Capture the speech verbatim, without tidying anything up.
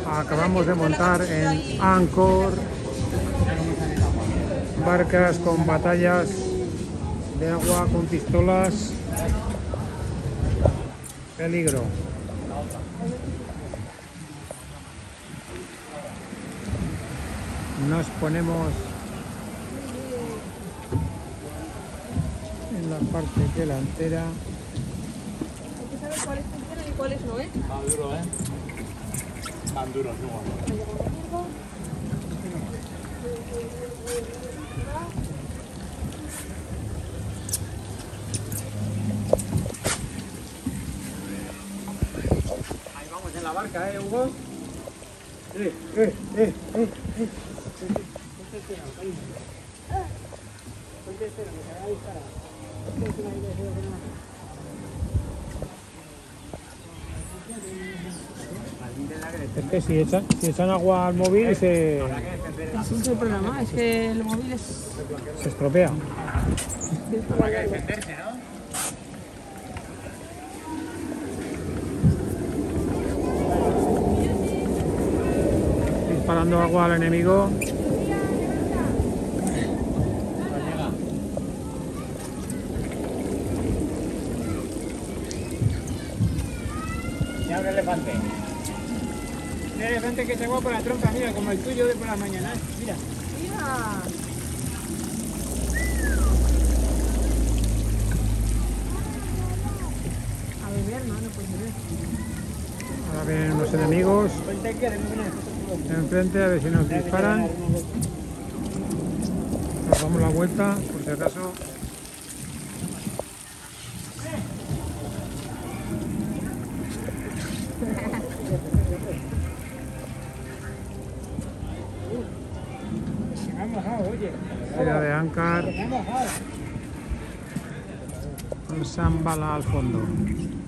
Acabamos de montar en Angkor barcas con batallas de agua con pistolas. Peligro. Nos ponemos en la parte delantera. Hay que saber cuáles funcionan y cuáles no, ¿eh? Más duro, ¿eh? Más duro, no. Ahí vamos en la barca, ¿eh, Hugo? Eh, eh, eh, eh, eh. Es que si echan, si echan agua al móvil se, Ese es el problema, es que el móvil es... se estropea. Habrá que defenderse, ¿no? Disparando agua al enemigo. Mira un elefante. Un elefante que se va por la trompa, mira, como el tuyo de por las mañanas. Mira. ¡Mira! A beber, no, no puedes beber. Ahora vienen unos enemigos enfrente a ver si nos disparan. Nos damos la vuelta por si acaso. Se me ha mojado, oye. Ciudad de Angkor, Se me ha mojado. con Shambhala al fondo.